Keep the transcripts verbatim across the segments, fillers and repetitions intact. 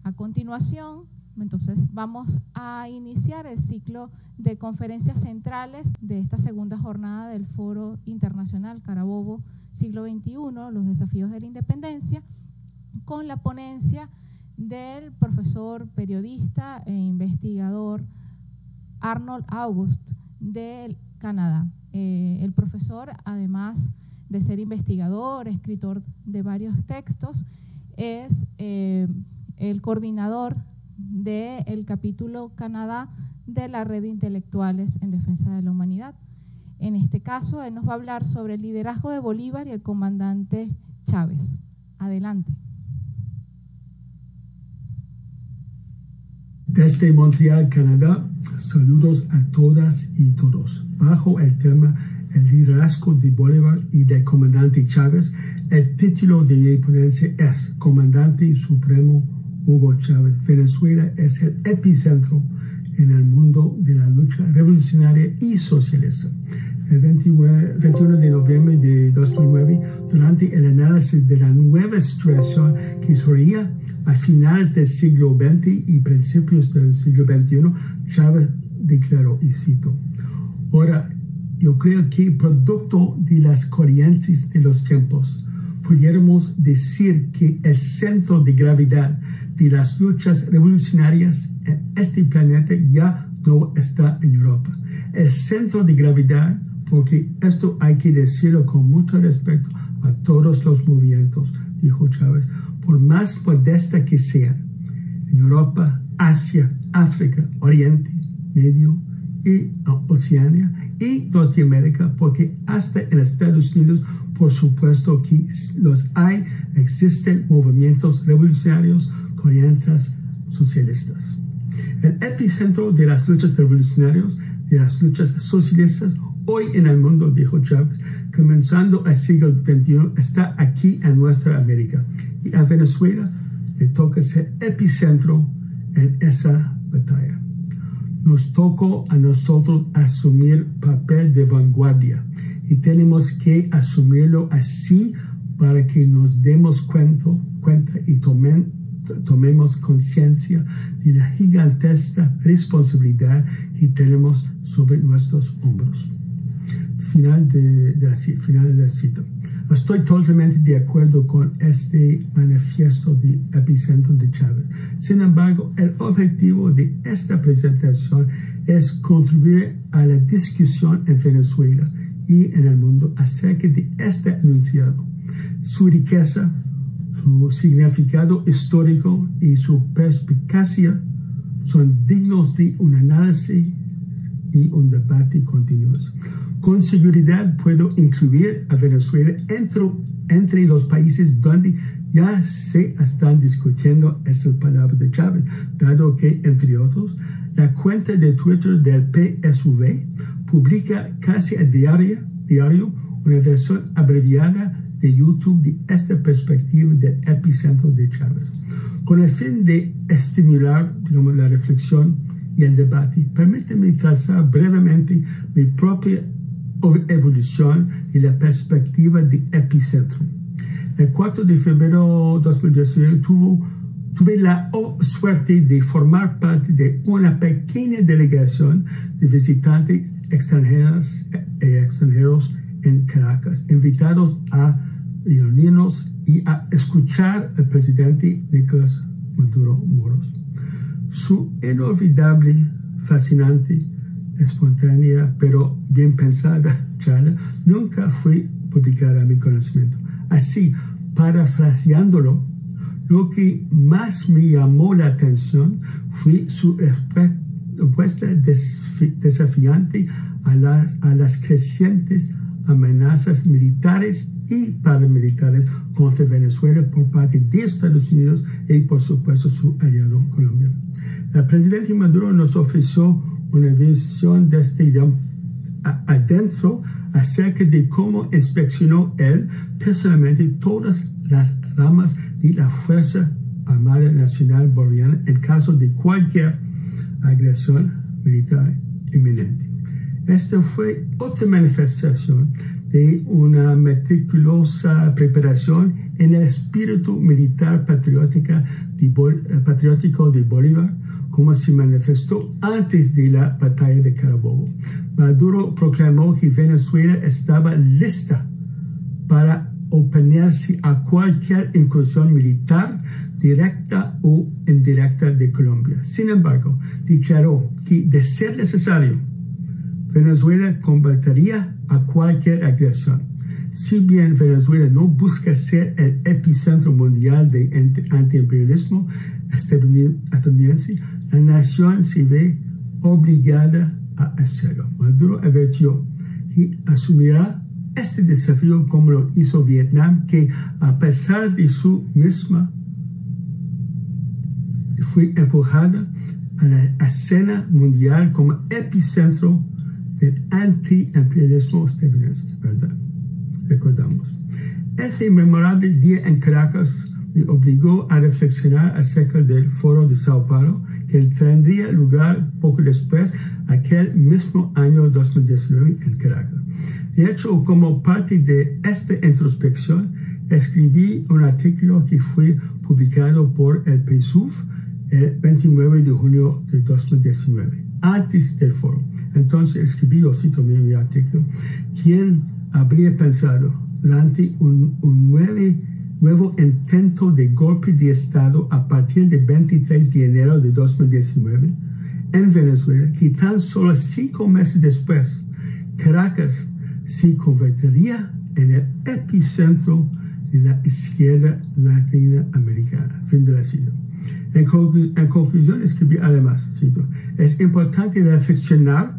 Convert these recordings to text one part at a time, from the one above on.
A continuación, entonces, vamos a iniciar el ciclo de conferencias centrales de esta segunda jornada del Foro Internacional CARABOBO Siglo veintiuno, los desafíos de la independencia, con la ponencia del profesor, periodista e investigador Arnold August de Canadá. Eh, el profesor, además de ser investigador, escritor de varios textos, es eh, el coordinador del capítulo Canadá de la Red de Intelectuales en Defensa de la Humanidad. En este caso, él nos va a hablar sobre el liderazgo de Bolívar y el comandante Chávez. Adelante. Desde Montreal, Canadá, saludos a todas y todos. Bajo el tema El liderazgo de Bolívar y del comandante Chávez, el título de mi ponencia es Comandante Supremo Hugo Chávez. Venezuela es el epicentro en el mundo de la lucha revolucionaria y socialista. El veintiuno de noviembre de dos mil nueve, durante el análisis de la nueva situación que surgía a finales del siglo veinte y principios del siglo veintiuno, Chávez declaró, y cito, ahora, yo creo que producto de las corrientes de los tiempos, pudiéramos decir que el centro de gravedad de las luchas revolucionarias en este planeta ya no está en Europa. El centro de gravedad, porque esto hay que decirlo con mucho respeto a todos los movimientos, dijo Chávez, por más modesta que sean, en Europa, Asia, África, Oriente, Medio y Oceanía y Norteamérica, porque hasta en Estados Unidos, por supuesto que los hay, existen movimientos revolucionarios, corrientes socialistas. El epicentro de las luchas revolucionarias, de las luchas socialistas, hoy en el mundo, dijo Chávez, comenzando el siglo veintiuno, está aquí en nuestra América. Y a Venezuela le toca ser epicentro en esa batalla. Nos tocó a nosotros asumir papel de vanguardia y tenemos que asumirlo así para que nos demos cuenta, cuenta y tomen, tomemos conciencia de la gigantesca responsabilidad que tenemos sobre nuestros hombros. Final de, de la, final de la cita. Estoy totalmente de acuerdo con este manifiesto de epicentro de Chávez. Sin embargo, el objetivo de esta presentación es contribuir a la discusión en Venezuela y en el mundo acerca de este enunciado. Su riqueza, su significado histórico y su perspicacia son dignos de un análisis y un debate continuos. Con seguridad puedo incluir a Venezuela entre, entre los países donde ya se están discutiendo estas palabras de Chávez, dado que, entre otros, la cuenta de Twitter del P S V publica casi a diario, diario una versión abreviada de YouTube de esta perspectiva del epicentro de Chávez. Con el fin de estimular, digamos, la reflexión y el debate, permíteme trazar brevemente mi propia evolución y la perspectiva de epicentro. El cuatro de febrero de dos mil diecinueve tuvo, tuve la suerte de formar parte de una pequeña delegación de visitantes extranjeros, eh, extranjeros en Caracas, invitados a reunirnos y a escuchar al presidente Nicolás Maduro Moros. Su inolvidable, fascinante, espontánea, pero bien pensada charla nunca fue publicada a mi conocimiento. Así, parafraseándolo, lo que más me llamó la atención fue su respuesta desafiante a las, a las crecientes amenazas militares y paramilitares contra Venezuela por parte de Estados Unidos y, por supuesto, su aliado Colombia. El presidente Maduro nos ofreció una visión desde adentro acerca de cómo inspeccionó él personalmente todas las ramas de la Fuerza Armada Nacional Bolivariana en caso de cualquier agresión militar inminente. Esta fue otra manifestación de una meticulosa preparación en el espíritu militar patriótica de Bol- patriótico de Bolívar, como se manifestó antes de la batalla de Carabobo. Maduro proclamó que Venezuela estaba lista para oponerse a cualquier incursión militar directa o indirecta de Colombia. Sin embargo, declaró que, de ser necesario, Venezuela combatiría a cualquier agresión. Si bien Venezuela no busca ser el epicentro mundial de antiimperialismo estadounidense, la nación se ve obligada a hacerlo. Maduro advirtió que asumirá este desafío como lo hizo Vietnam, que a pesar de su misma fue empujada a la escena mundial como epicentro del antiimperialismo estadounidense, ¿verdad? Recordamos. Ese memorable día en Caracas me obligó a reflexionar acerca del Foro de Sao Paulo, que tendría lugar poco después, aquel mismo año dos mil diecinueve en Caracas. De hecho, como parte de esta introspección, escribí un artículo que fue publicado por el P S U V el veintinueve de junio de dos mil diecinueve, antes del foro. Entonces escribí, yo cito mi artículo, ¿quién habría pensado durante un, un nueve, nuevo intento de golpe de Estado a partir del veintitrés de enero de dos mil diecinueve en Venezuela, que tan solo cinco meses después, Caracas se convertiría en el epicentro de la izquierda latinoamericana? Fin de la cita. En, conclu en conclusión, escribí además, cito, es importante reflexionar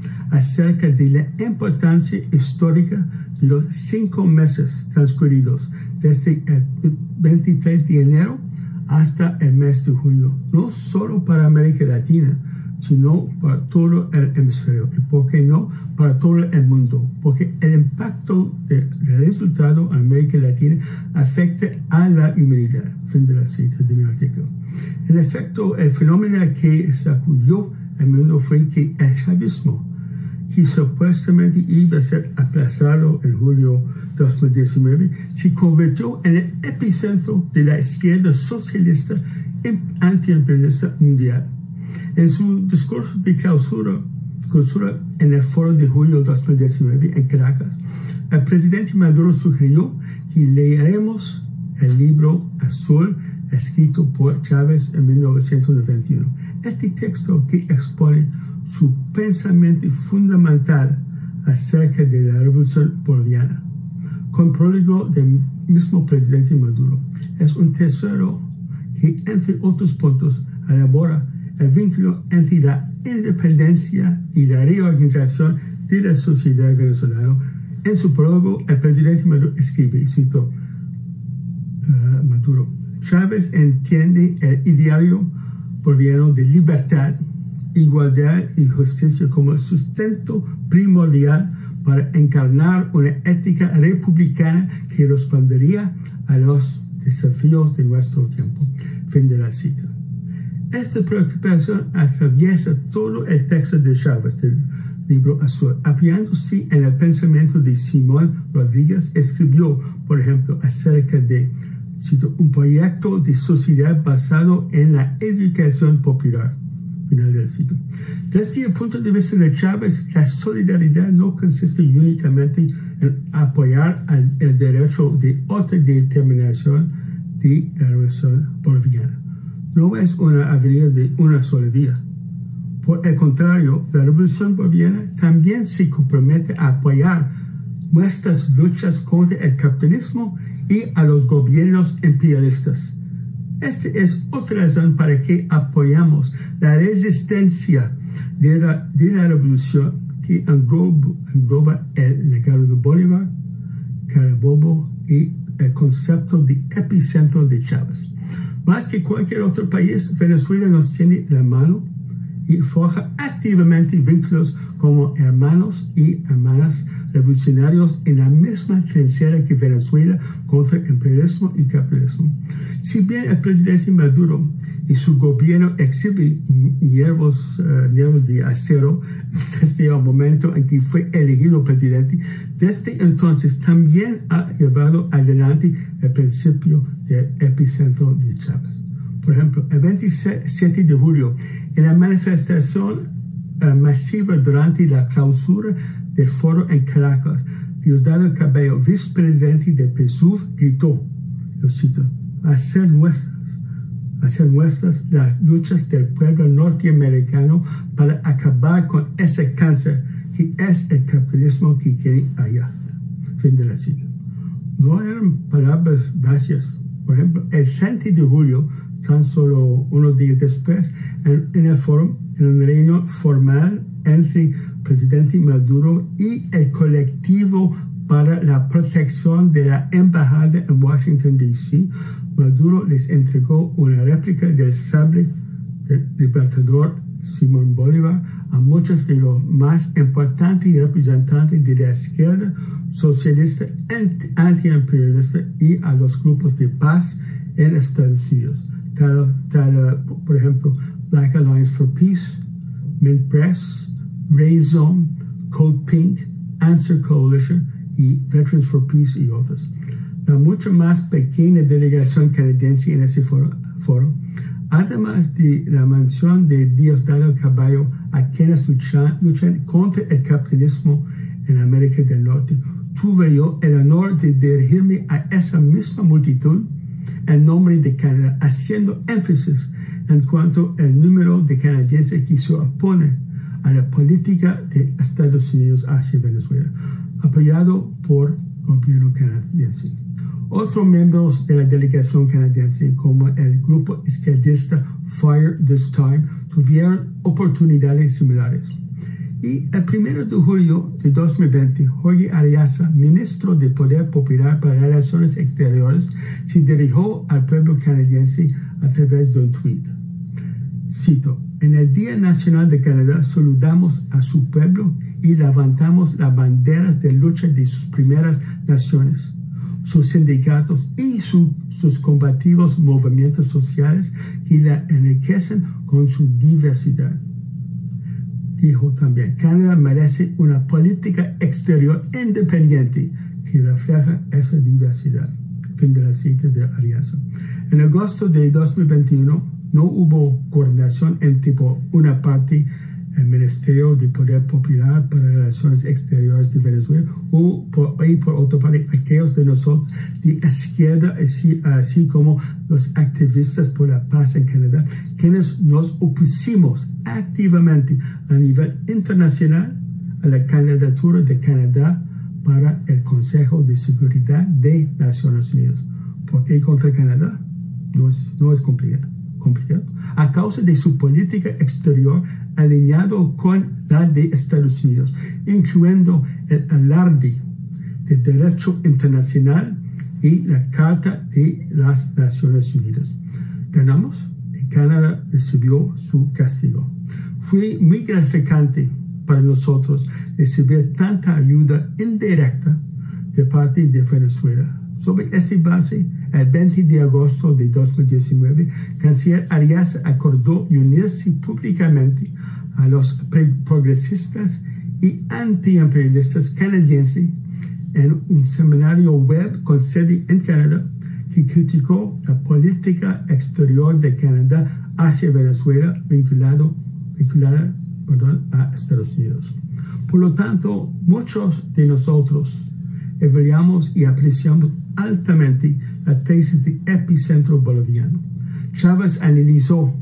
acerca de la importancia histórica de los cinco meses transcurridos desde el veintitrés de enero hasta el mes de julio, no solo para América Latina, sino para todo el hemisferio, y por qué no, para todo el mundo, porque el impacto de, del resultado en América Latina afecta a la humanidad. Fin de la cita de mi artículo. En efecto, el fenómeno que sacudió el mundo fue que el chavismo, que supuestamente iba a ser aplazado en julio de dos mil diecinueve, se convirtió en el epicentro de la izquierda socialista y antiimperialista mundial. En su discurso de clausura, clausura en el foro de julio de dos mil diecinueve en Caracas, el presidente Maduro sugirió que leeremos el libro azul escrito por Chávez en mil novecientos noventa y uno. Este texto que expone su pensamiento fundamental acerca de la revolución boliviana, con prólogo del mismo presidente Maduro, es un tesoro que, entre otros puntos, elabora el vínculo entre la independencia y la reorganización de la sociedad venezolana. En su prólogo, el presidente Maduro escribe, y cito, uh, Maduro, Chávez entiende el ideario boliviano de libertad, igualdad y justicia como el sustento primordial para encarnar una ética republicana que respondería a los desafíos de nuestro tiempo. Fin de la cita. Esta preocupación atraviesa todo el texto de Chávez del libro azul. Apoyándose en el pensamiento de Simón Rodríguez, escribió, por ejemplo, acerca de, cito, un proyecto de sociedad basado en la educación popular. Final del cito. Desde el punto de vista de Chávez, la solidaridad no consiste únicamente en apoyar el, el derecho de autodeterminación de la revolución boliviana. No es una avenida de una sola vía. Por el contrario, la revolución boliviana también se compromete a apoyar nuestras luchas contra el capitalismo y a los gobiernos imperialistas. Esta es otra razón para que apoyamos la resistencia de la, de la revolución que engloba, engloba el legado de Bolívar, Carabobo y el concepto de epicentro de Chávez. Más que cualquier otro país, Venezuela nos tiene la mano y forja activamente vínculos como hermanos y hermanas revolucionarios en la misma trinchera que Venezuela contra el imperialismo y capitalismo. Si bien el presidente Maduro y su gobierno exhiben nervios, uh, nervios de acero desde el momento en que fue elegido presidente, desde entonces también ha llevado adelante el principio del epicentro de Chávez. Por ejemplo, el veintisiete de julio, en la manifestación uh, masiva durante la clausura del foro en Caracas, Diosdado Cabello, vicepresidente del P S U V, gritó, lo cito, hacer nuestras, hacer nuestras las luchas del pueblo norteamericano para acabar con ese cáncer que es el capitalismo que tiene allá. Fin de la cita. No eran palabras vacías. Por ejemplo, el treinta de julio, tan solo unos días después, en, en el foro, en una reunión formal entre el presidente Maduro y el colectivo para la protección de la embajada en Washington, D C, Maduro les entregó una réplica del sable del libertador Simón Bolívar a muchos de los más importantes representantes de la izquierda socialista antiimperialista y a los grupos de paz en Estados Unidos, tal, tal por ejemplo, Black Alliance for Peace, Mint Press, Raison, Code Pink, Answer Coalition y Veterans for Peace y otros. La mucho más pequeña delegación canadiense en ese foro, foro además de la mención de Diosdado Cabello, a quienes luchan, luchan contra el capitalismo en América del Norte, tuve yo el honor de dirigirme a esa misma multitud en nombre de Canadá, haciendo énfasis en cuanto al número de canadienses que se oponen a la política de Estados Unidos hacia Venezuela, apoyado por el gobierno canadiense. Otros miembros de la delegación canadiense, como el grupo izquierdista Fire This Time, tuvieron oportunidades similares. Y el primero de julio de dos mil veinte, Jorge Arreaza, ministro de Poder Popular para Relaciones Exteriores, se dirigió al pueblo canadiense a través de un tuit. Cito, en el Día Nacional de Canadá saludamos a su pueblo y levantamos las banderas de lucha de sus primeras naciones, sus sindicatos y su, sus combativos movimientos sociales que la enriquecen con su diversidad. Dijo también, Canadá merece una política exterior independiente que refleja esa diversidad. Fin de la cita de Arreaza. En agosto de dos mil veintiuno no hubo coordinación entre, por una parte, el Ministerio de Poder Popular para Relaciones Exteriores de Venezuela o por, y por otra parte aquellos de nosotros de izquierda, así, así como los activistas por la paz en Canadá, quienes nos opusimos activamente a nivel internacional a la candidatura de Canadá para el Consejo de Seguridad de Naciones Unidas. ¿Por qué contra Canadá? No es, no es complicado. complicado. A causa de su política exterior alineado con la de Estados Unidos, incluyendo el alarde de derecho internacional y la Carta de las Naciones Unidas. Ganamos y Canadá recibió su castigo. Fue muy gratificante para nosotros recibir tanta ayuda indirecta de parte de Venezuela. Sobre esta base, el veinte de agosto de dos mil diecinueve, Canciller Arreaza acordó unirse públicamente a los progresistas y antiimperialistas canadienses en un seminario web con sede en Canadá que criticó la política exterior de Canadá hacia Venezuela vinculado, vinculada perdón, a Estados Unidos. Por lo tanto, muchos de nosotros evaluamos y apreciamos altamente la tesis de epicentro boliviano. Chávez analizó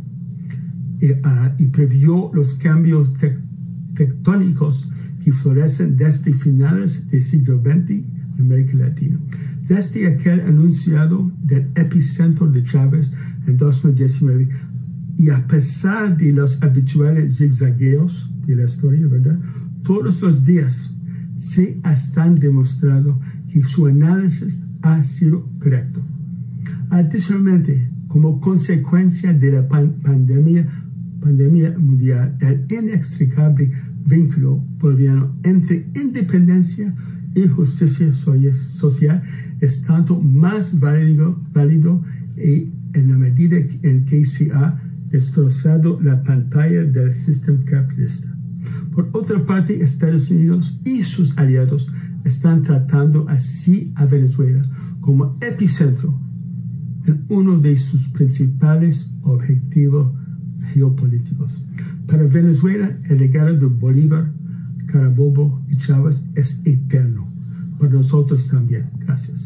y, uh, y previó los cambios te tectónicos que florecen desde finales del siglo veinte en América Latina. Desde aquel anunciado del epicentro de Chávez en dos mil diecinueve, y a pesar de los habituales zigzagueos de la historia, ¿verdad? Todos los días se están demostrando que su análisis ha sido correcto. Adicionalmente, como consecuencia de la pan pandemia pandemia mundial, el inextricable vínculo boliviano entre independencia y justicia social es tanto más válido, válido y en la medida en que se ha destrozado la pantalla del sistema capitalista. Por otra parte, Estados Unidos y sus aliados están tratando así a Venezuela como epicentro en uno de sus principales objetivos geopolíticos. Para Venezuela, el legado de Bolívar, Carabobo y Chávez es eterno. Para nosotros también. Gracias.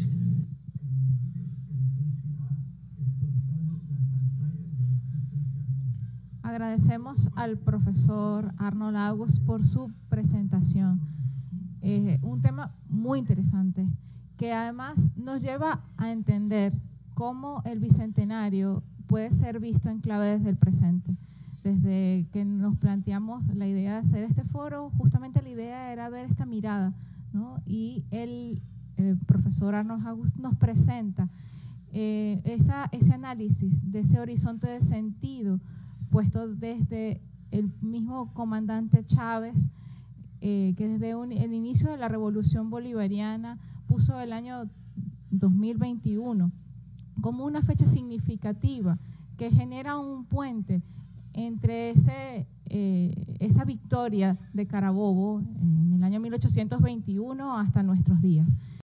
Agradecemos al profesor Arnold August por su presentación. Eh, un tema muy interesante que además nos lleva a entender cómo el bicentenario puede ser visto en clave desde el presente. Desde que nos planteamos la idea de hacer este foro, justamente la idea era ver esta mirada, ¿no? Y el eh, profesor Arnold August nos presenta eh, esa, ese análisis de ese horizonte de sentido puesto desde el mismo comandante Chávez, eh, que desde un, el inicio de la revolución bolivariana puso el año dos mil veintiuno como una fecha significativa que genera un puente entre ese, eh, esa victoria de Carabobo en el año mil ochocientos veintiuno hasta nuestros días.